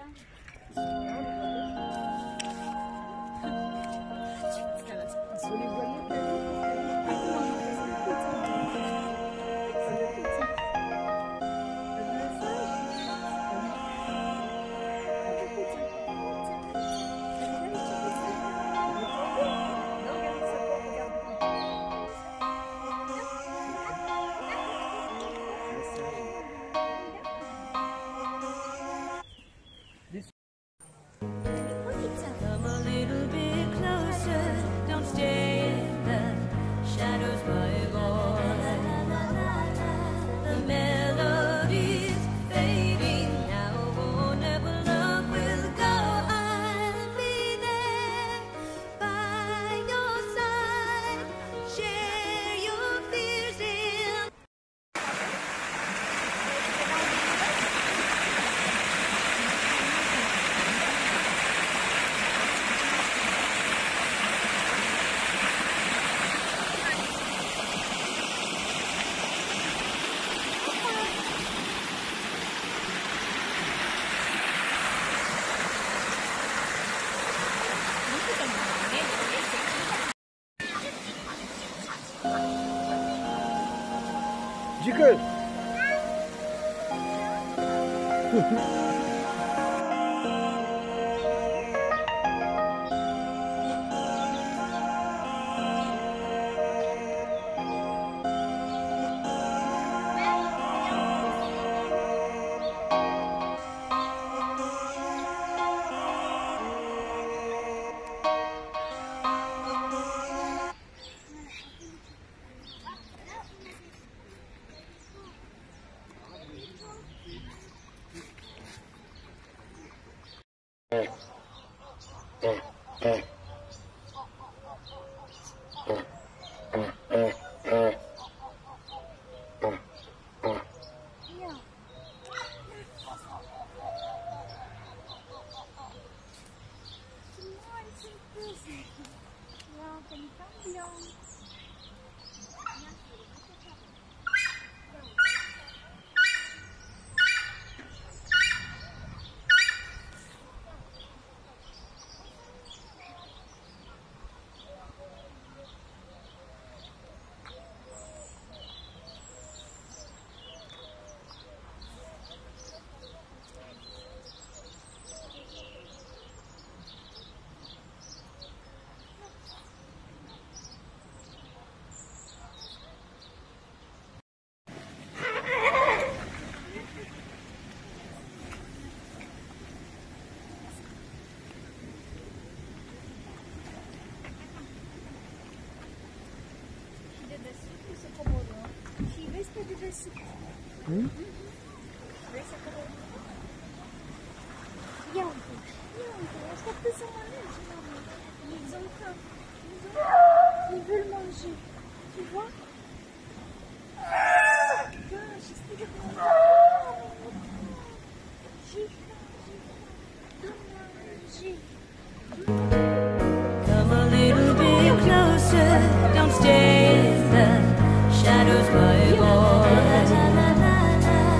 Jikul. Ils veulent manger, tu vois? J'espère Come a little bit closer, don't stay in the shadows, my boy.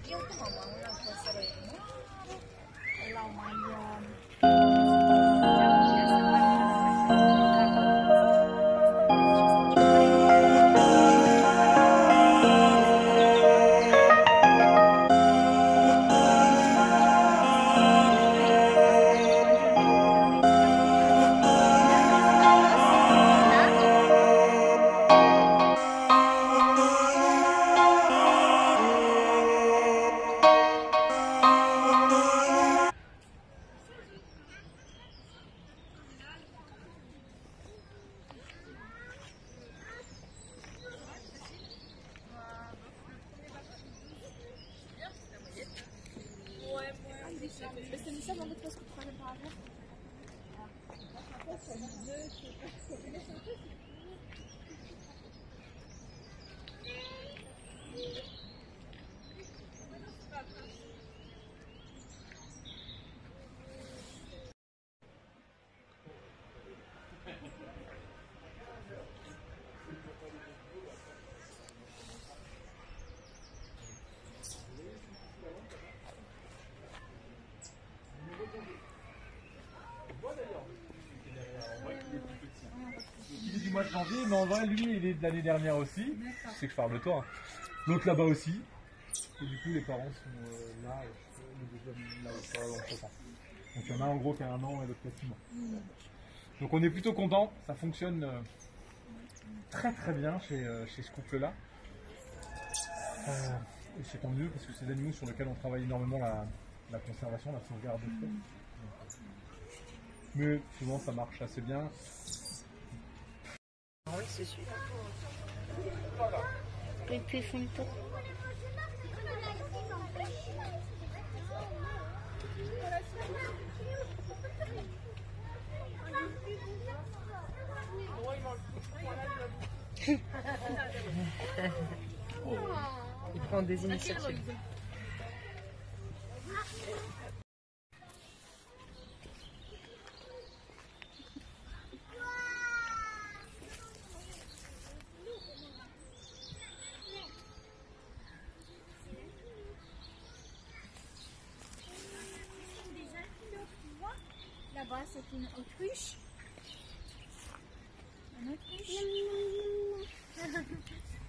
Io come non posso vedere. La maglia. Bist du nicht aber mit was getragen habe? Il est du mois de janvier, mais en vrai, lui, il est de l'année dernière aussi. C'est que je parle de toi. L'autre là-bas aussi. Et du coup, les parents sont là, le deuxième là, dans le chauffant. Donc il y en a un en gros qui a 1 an et l'autre qui a 6 mois. Donc on est plutôt content. Ça fonctionne très très bien chez ce couple-là. Et c'est tant mieux parce que c'est des animaux sur lesquels on travaille énormément la conservation, la sauvegarde d'espèces. Mais souvent ça marche assez bien. Oui, c'est sûr. Et puis ils font le tour. Il prend des initiatives. Là-bas, c'est une autruche. Une autruche.